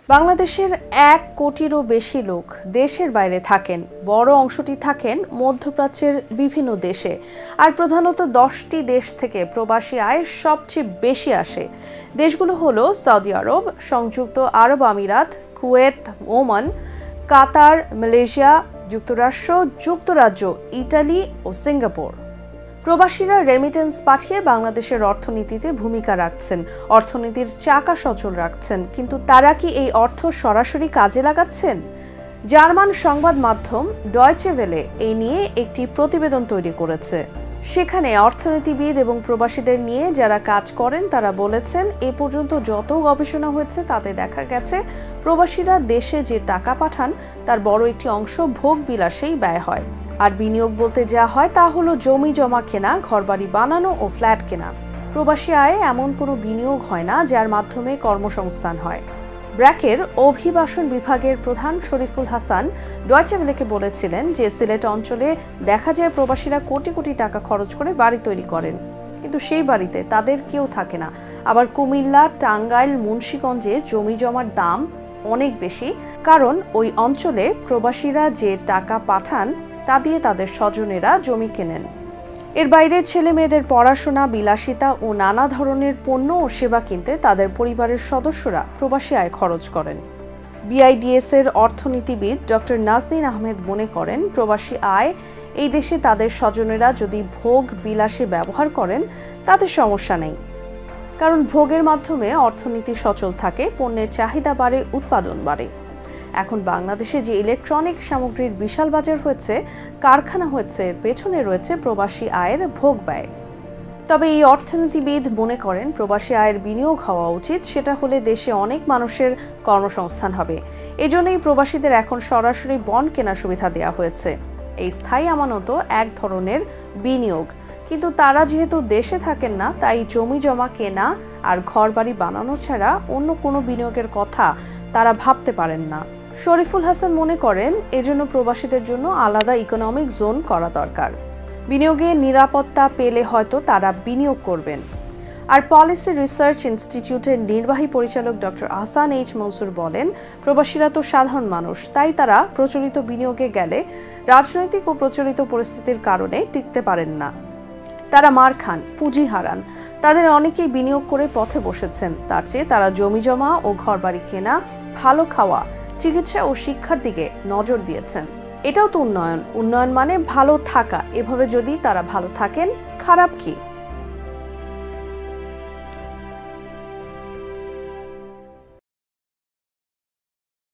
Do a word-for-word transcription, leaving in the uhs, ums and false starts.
বাংলাদেশের এক কোটিরও বেশি লোক দেশের বাইরে থাকেন। বড় অংশটি থাকেন মধ্যপ্রাচ্যের বিভিন্ন দেশে, আর প্রধানত দশটি দেশ থেকে প্রবাসী আয় সবচেয়ে বেশি আসে। দেশগুলো হলো সৌদি আরব, সংযুক্ত আরব আমিরাত, কুয়েত, ওমান, কাতার, মালয়েশিয়া, যুক্তরাষ্ট্র, যুক্তরাজ্য, ইটালি ও সিঙ্গাপুর। প্রবাসীরা রেমিটেন্স পাঠিয়ে বাংলাদেশের অর্থনীতিতে ভূমিকা রাখছেন, অর্থনীতির চাকা সচল রাখছেন। কিন্তু তারা কি এই অর্থ সরাসরি কাজে লাগাচ্ছেন? জার্মান সংবাদ মাধ্যম ডয়চে ভেলে এই নিয়ে একটি প্রতিবেদন তৈরি করেছে। সেখানে অর্থনীতিবিদ এবং প্রবাসীদের নিয়ে যারা কাজ করেন তারা বলেছেন, এ পর্যন্ত যত গবেষণা হয়েছে তাতে দেখা গেছে প্রবাসীরা দেশে যে টাকা পাঠান তার বড় একটি অংশ ভোগ বিলাসেই ব্যয় হয়। আর বিনিয়োগ বলতে যা হয় তা হলো জমি জমা কেনা, ঘরবাড়ি বানানো ও ফ্ল্যাট কেনা। প্রবাসী আয়ে এমন কোনো বিনিয়োগ হয় না যার মাধ্যমে কর্মসংস্থান হয়। ব্র্যাকের অভিবাসন বিভাগের প্রধান শরীফুল হাসান ডয়চে ভেলেকে বলেছিলেন যে সিলেট অঞ্চলে দেখা যায় প্রবাসীরা কোটি কোটি টাকা খরচ করে বাড়ি তৈরি করেন, কিন্তু সেই বাড়িতে তাদের কেউ থাকে না। আবার কুমিল্লা, টাঙ্গাইল, মুন্সিগঞ্জে জমি জমার দাম অনেক বেশি, কারণ ওই অঞ্চলে প্রবাসীরা যে টাকা পাঠান তা দিয়ে তাদের স্বজনেরা জমি কেনেন। এর বাইরে ছেলে মেয়েদের পড়াশোনা, বিলাসিতা ও নানা ধরনের পণ্য ও সেবা কিনতে তাদের পরিবারের সদস্যরা প্রবাসী আয় খরচ করেন। বিআইডিএস এর অর্থনীতিবিদ ডক্টর নাজনীন আহমেদ মনে করেন, প্রবাসী আয় এই দেশে তাদের স্বজনেরা যদি ভোগ বিলাসে ব্যবহার করেন তাতে সমস্যা নেই, কারণ ভোগের মাধ্যমে অর্থনীতি সচল থাকে, পণ্যের চাহিদা বাড়ে, উৎপাদন বাড়ে। এখন বাংলাদেশে যে ইলেকট্রনিক সামগ্রীর বিশাল বাজার হয়েছে, কারখানা হয়েছে, এর পেছনে রয়েছে প্রবাসী আয়ের ভোগ ব্যয়। তবে এই অর্থনীতিবিদ মনে করেন প্রবাসী আয়ের বিনিয়োগ হওয়া উচিত, সেটা হলে দেশে অনেক মানুষের কর্মসংস্থান হবে। এজন্যই প্রবাসীদের এখন সরাসরি বন্ড কেনার সুবিধা দেওয়া হয়েছে। এই স্থায়ী আমানত এক ধরনের বিনিয়োগ, কিন্তু তারা যেহেতু দেশে থাকেন না, তাই জমি জমা কেনা আর ঘরবাড়ি বানানো ছাড়া অন্য কোনো বিনিয়োগের কথা তারা ভাবতে পারেন না। শরীফুল হাসান মনে করেন, এজন্য প্রবাসীদের জন্য আলাদা ইকোনমিক জোন করা দরকার। বিনিয়োগে নিরাপত্তা পেলে হয়তো তারা বিনিয়োগ করবেন। আর পলিসি রিসার্চ ইনস্টিটিউটের নির্বাহী পরিচালক ডক্টর আহসান এইচ মনসুর বলেন, প্রবাসীরা তো সাধারণ মানুষ, তাই তারা প্রচলিত বিনিয়োগে গেলে রাজনৈতিক ও প্রচলিত পরিস্থিতির কারণে টিকতে পারেন না। তারা মার খান, পুঁজি হারান। তাদের অনেকেই বিনিয়োগ করে পথে বসেছেন। তার চেয়ে তারা জমি জমা ও ঘরবাড়ি কেনা, ভালো খাওয়া, চিকিৎসা ও শিক্ষার দিকে নজর দিয়েছেন। এটাও তো উন্নয়ন। উন্নয়ন মানে ভালো থাকা। এভাবে যদি তারা ভালো থাকেন, খারাপ কি?